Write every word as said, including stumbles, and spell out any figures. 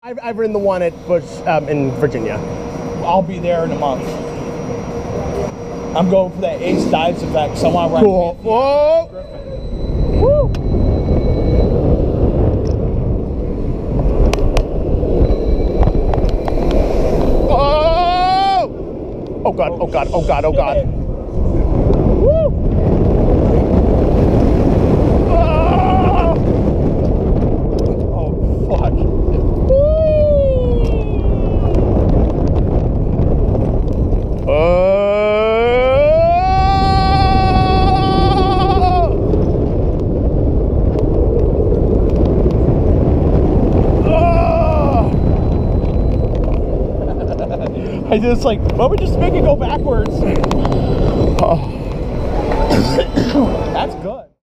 I've, I've ridden the one at Busch um, in Virginia. I'll be there in a month. I'm going for that Ace Dives effect. So I want to ride. Cool. Whoa. Woo. Oh! Oh god! Oh god! Oh god! Oh god! Woo! Oh fuck! Oh! I just like, why don't we just make it go backwards? Oh.